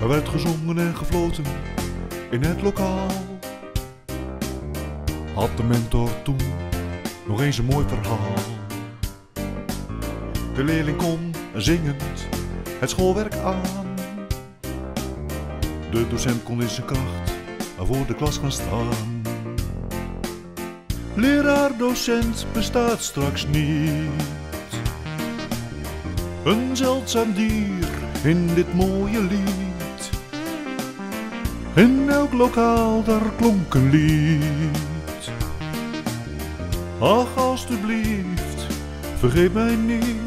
Er werd gezongen en gefloten in het lokaal. Had de mentor toen nog eens een mooi verhaal. De leerling kon zingend het schoolwerk aan. De docent kon in zijn kracht voor de klas gaan staan. Leraar-docent bestaat straks niet. Een zeldzaam dier in dit mooie lied. In elk lokaal daar klonk een lied. Ach, alstublieft, vergeet mij niet.